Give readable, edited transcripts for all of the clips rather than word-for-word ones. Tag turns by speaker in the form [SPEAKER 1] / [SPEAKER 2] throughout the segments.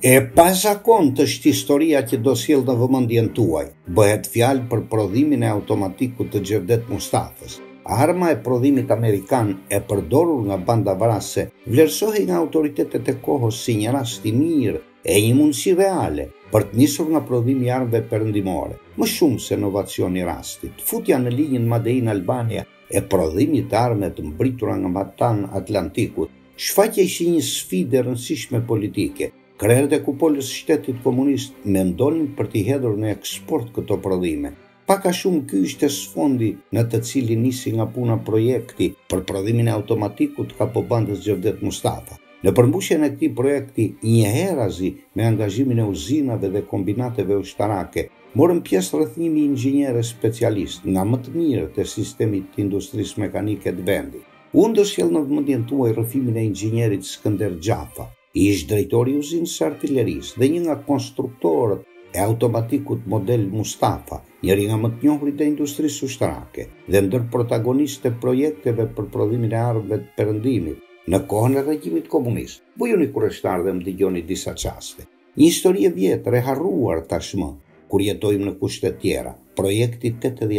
[SPEAKER 1] E pazakon është historia që do sjell në vëmendjen tuaj. Bëhet fjalë për prodhimin e automatikut të Xhevdet Mustafës. Arma e prodhimit amerikan e përdorur nga banda vrasëse vlerësohej nga autoritetet e kohës si një rast i mirë e një mundësi reale për të nisur nga prodhimi i armëve perëndimore, më shumë se inovacioni i rastit. Futja në linjën Made in Albania e prodhimit të armëve të mbritura nga matan Atlantikut shfaqej si një sfidë e rëndësishme politike. Krerët e kupolës së shtetit komunist mendonin për t'i hedhur në eksport këto prodhime. Pak a shumë ky ishte sfondi në të cilin nisi nga puna projekti për prodhimin e automatikut kapo bandës Xhevdet Mustafa. Në përmbushjen e këtij projekti, njëherëzi me angazhimin e uzinave dhe kombinateve ushtarake, morën pjesë rreth 1000 inxhinierë specialistë nga më të mirët e sistemit të industrisë mekanike të vendit. Unë do sjell në vëmendjen tuaj rrëfimin e inxhinierit Skënder Xhafa, ish drejtori i uzinës së artillerisë dhe një nga konstruktorët e automatikut model Mustafa, njëri nga më të njohurit e industrisë ushtarake dhe ndër protagonistë e projekteve për prodhimin e armëve të perëndimit në kohën e regjimit komunist. Bujuni kurreshtar dhe më dëgjoni disa çaste. Një histori e vjetër e harruar tashmë, kur jetojmë në kushte tjera. Projekti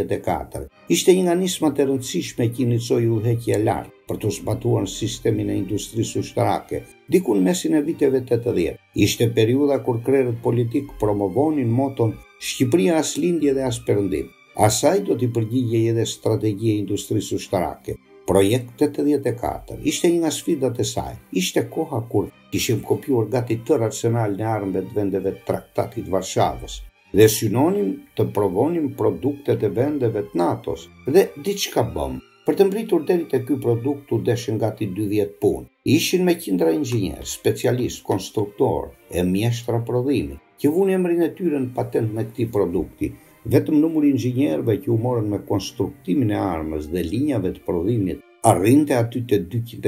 [SPEAKER 1] 84 ishte një nga nismat e rëndësishme që inicoi udhëheqja e lartë për të zbatuar sistemin e industrisë ushtarake diku në mesin e viteve 80. Ishte periudha kur krerët politik promovonin moton Shqipëria as lindje dhe as perëndim. Asaj do t'i përgjigjej edhe strategjia e industrisë ushtarake. Projekt 84 ishte një nga sfidat e saj. Ishte koha kur kishim kopjuar gati tërë arsenalin e armëve të vendeve të Traktatit Varshavës dhe synonim të provonim produktet e vendeve të NATO-s dhe diçka bëm. Për të mbritur deri te ky produkt u deshën gati 2 vjet punë. Ishin me qindra inxhinier, specialist, konstruktor e mjeshtra prodhimi, që vunë emrin e tyre në patent me këtij produkti. Vetëm numri i inxhinierëve që u morën me konstruktimin e armës dhe linjave të prodhimit arrinte aty te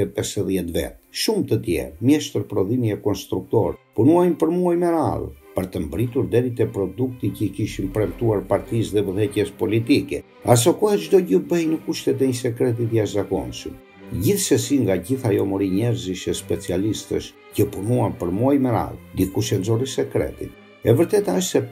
[SPEAKER 1] 250 vet. Shumë të tjerë, mjeshtër prodhimi e konstruktor, punuajnë për muaj me radhë për të mbritur deri te produkti që i kishin premtuar partisë dhe vëdhëqjes politike. Aso kohë çdo gjë bëhej në kushtet e një sekreti të jashtëzakonshëm. Gjithsesi nga gjithë ajo mori njerëzish e specialistësh që punuan për muaj me radhë, dikush e nxorri sekretin. E vërteta është se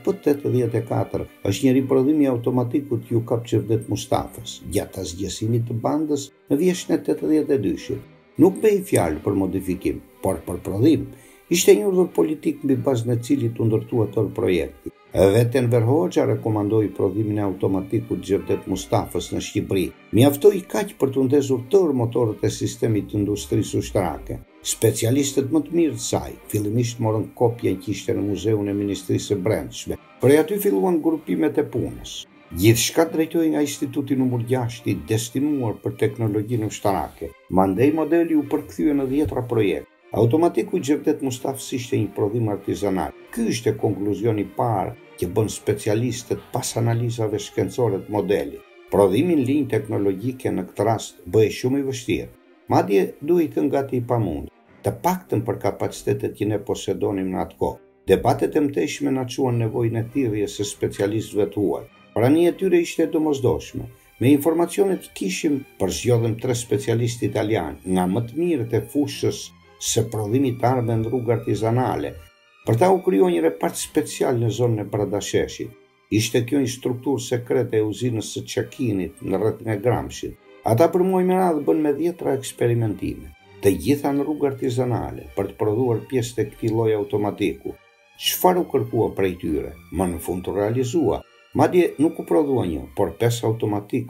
[SPEAKER 1] P84 është një riprodhim i automatikut që u kap Xhevdet Mustafës gjatë asgjësimit të bandës në vjeshtin e 82-shit. Nuk bëhej fjalë për modifikim, por për prodhim. Ishte një urdhër politik mbi bazën e cilit u ndërtua tërë projekti. Vetë Enver Hoxha rekomandoi prodhimin e automatikut Xhevdet Mustafës në Shqipëri. Mjaftoi kaq për të ndezur tërë motorët e sistemit të industrisë ushtarake. Specialistët më të mirë të saj fillimisht morën kopjen që ishte në muzeun e Ministrisë së Brendshme. Prej aty filluan grupimet e punës. Gjithçka drejtohej nga Instituti numër 6 i destinuar për teknologjinë ushtarake. Mandej modeli u përkthye në 10 projekte. Automatiku i Xhevdet Mustafës ishte një prodhim artizanal. Ky ishte konkluzioni i parë që bën specialistët pas analizave shkencore të modelit. Prodhimi në linjë teknologjike në këtë rast bëhej shumë i vështirë. Madje duhej të gati i pamundur, të paktën për kapacitetet që ne posedonim në atë kohë. Debatet e mëtejshme na çuan nevojën e thirrjes së specialistëve të huaj. Prania e tyre ishte domosdoshme. Me informacionet që kishim, përzgjodhëm 3 specialistë italianë nga më të mirët e fushës së prodhimit të armëve në rrugë artizanale. Për ta u krijuar një repart special në zonën e Bradasheshit. Ishte kjo një strukturë sekrete e uzinës së Çakinit në rrethin e Gramshit. Ata për muaj me radhë bën me 10 eksperimentime, të gjitha në rrugë artizanale, për të prodhuar pjesë të këtij lloji automatiku. Çfarë u kërkua prej tyre? Më në fund të realizua. Madje nuk u prodhua një, por 5 automatik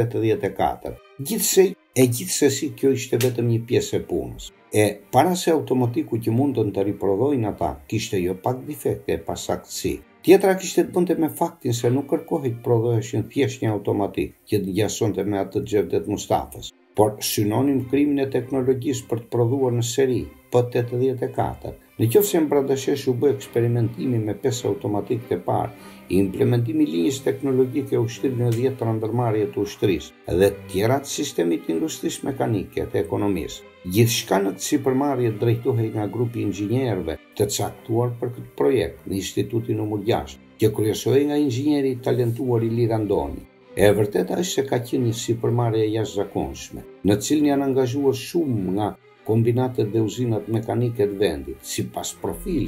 [SPEAKER 1] P84. Gjithsesi kjo ishte vetëm një pjesë e punës. Para se automatiku që mundën të riprodhojnë ata, kishte jo pak defekte e pasaktësi. Tjetra kishte të bënte me faktin se nuk kërkohej të prodhoheshin thjesht një automatik që të ngjasonte me atë të Xhevdet Mustafës, por synonin krimin e teknologjisë për të prodhuar në seri P84. Në qoftë se në Bradashesh u bë eksperimentimi me 5 automatikët e parë, implementimi i linjës teknologjike u shtyp në 10 ndërmarrje të ushtrisë dhe të tjera të sistemit të industrisë mekanike të ekonomisë. Gjithçka në këtë sipërmarrje drejtohej nga grupi i inxhinierëve të caktuar për këtë projekt në Institutin numër 6, që kryesohej nga inxhinieri i talentuar Ilir Andoni. E vërteta është se ka qenë një sipërmarrje jashtëzakonshme, në cilën janë angazhuar shumë nga kombinatet dhe uzinat mekanike të vendit, sipas profilit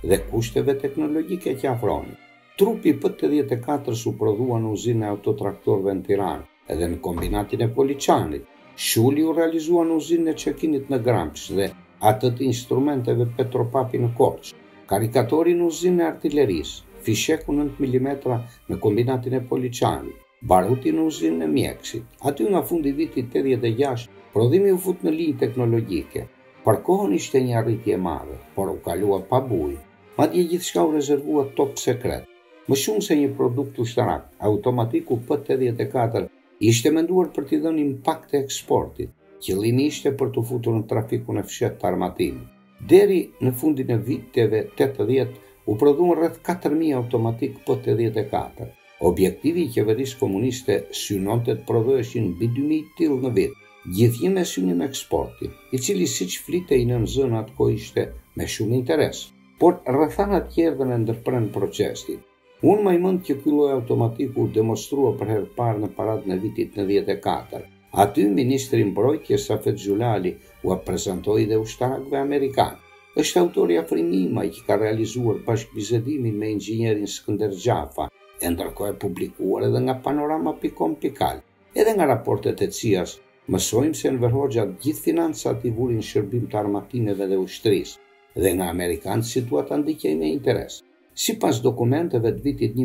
[SPEAKER 1] dhe kushteve teknologjike që afronin. Trupi P-84 su prodhua në uzinë e autotraktorëve në Tiranë, edhe në kombinatin e Poliçanit. Shuli u realizua në uzinë e Çekinit në Gramsh dhe atë të instrumenteve Petropapi në Korçë. Karikatori në uzinë e artillerisë, fisheku 9 mm në kombinatin e Poliçanit, baruti në uzinë e Mjekësit. Aty nga fundi vitit 86, prodhimi u fut në linjë teknologjike. Për kohën ishte një arritje e madhe, por u kalua pa bujë. Madje gjithçka u rezervua top sekret. Më shumë se një produkt ushtarak, automatiku P-84 ishte menduar për t'i dhënë impakt të eksportit. Qëllimi ishte për t'u futur në trafikun e fshehtë të armatimit. Deri në fundin e viteve 80 u prodhuan rreth 4000 automatik P-84. Objektivi i qeverisë komuniste synonte të prodhoheshin mbi 2000 tillë në vit, gjithnjë me synim eksporti, i cili siç flitej në zona atë kohë ishte me shumë interes. Por rrethanat që erdhën e ndërprerën procesin. Unë më mend që ky lloj automatiku u demonstrua për herë parë në paradën e vitit 94. Aty ministri mbrojtjes Safet Xhulali u prezantoi dhe ushtarakëve amerikanë. Është autori Afrimi Imaj që ka realizuar bashkëbizedimin me inxhinierin Skënder Xhafa, e ndërkohë e publikuar edhe nga Panorama.com.al, edhe nga raportet e CIA-s. Mësojmë se Enver Hoxha gjithë financat i vurin shërbim të armatimeve dhe ushtrisë, dhe nga amerikanët situata ndiqej me interes. Sipas dokumenteve të vitit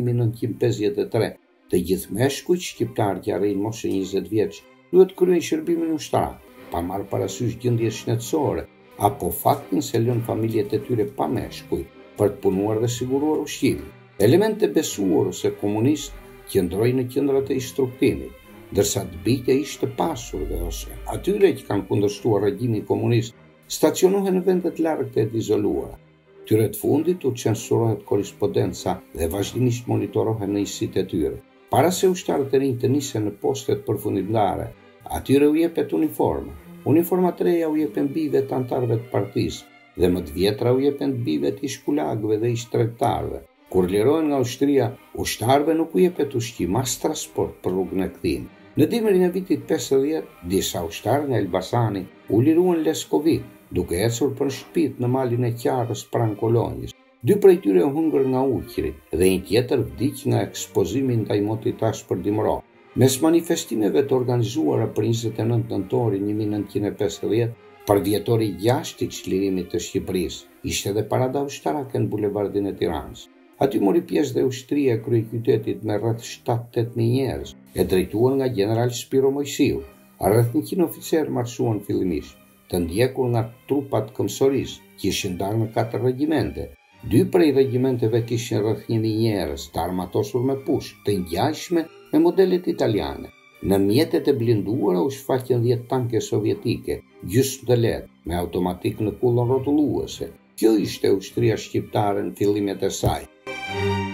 [SPEAKER 1] 1953, të gjithë meshkujt shqiptar që arrin moshën 20 vjeç duhet kryejnë shërbimin ushtarak, pa marrë parasysh gjendjes shëndetësore, apo faktin se lënë familjet e tyre pa meshkuj për të punuar dhe siguruar ushqimin. Elemente besuar ose komunist qëndrojnë në qendrat e instruktimit, ndërsa të bijtë ishte pasur dhe ose atyre që kanë kundërshtuar regjimin komunist stacionohen në vende të largëta e të izoluara. Tyre të fundit u censurohet korrespondenca dhe vazhdimisht monitorohen njësitë e tyre. Para se ushtarët e rinj të nisen në postet përfundimtare, atyre u jepet uniforma. Uniforma të reja u jepen bijve të antarëve të partisë dhe më të vjetra u jepen bijve të ish-kulagëve dhe ish-tregtarëve. Kur lirohen nga ushtria, ushtarëve nuk u jepet ushqim as transport për rrugën e kthimit. Në dimrin e vitit 50, disa ushtarë nga Elbasani u liruan Leskovik, duke ecur për shtëpitë në malin e Qarrës pranë kolonjës. 2 prej tyre u hungër nga uqri dhe një tjetër vdiq nga ekspozimi ndaj motit tash për dimro. Mes manifestimeve të organizuara për 29 nëntorin 1950, për vjetori 6 i çlirimit të Shqipërisë, ishte edhe parada ushtarake në bulevardin e Tiranës. Aty mori pjesë dhe ushtria e kryeqytetit me rreth 7-8.000 njerëz, e drejtuar nga general Spiro Mojsiu. Rreth 100 oficerë marshuan fillimisht, të ndjekur nga trupat këmbësorisë, që ishin ndarë në 4 regjimente. 2 prej regjimenteve kishin rreth 1000 njerëz, të armatosur me pushk, të ngjashme me modelet italiane. Në mjetet e blinduara u shfaqën 10 tanke sovjetike, gjysmë të lehtë, me automatik në kullën rrotulluese. Kjo ishte ushtria shqiptare në fillimet e saj.